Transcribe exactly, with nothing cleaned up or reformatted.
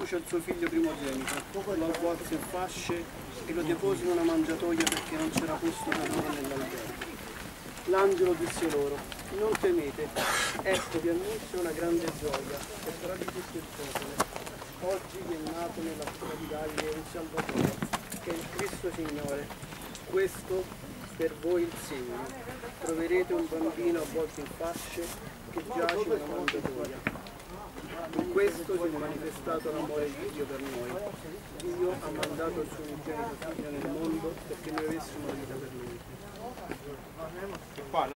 conduce il suo figlio primogenito, lo avvolse in fasce e lo depose in una mangiatoia perché non c'era posto per loro nell'albergo. L'angelo disse loro: non temete, ecco vi annuncio una grande gioia, che sarà di tutto il popolo. Oggi vi è nato nella città di Davide un Salvatore, che è il Cristo Signore. Questo per voi il segno: troverete un bambino avvolto in fasce che giace in una mangiatoia. In questo si è manifestato l'amore di Dio per noi. Dio ha mandato il suo unigenito figlio nel mondo perché noi avessimo la vita per lui.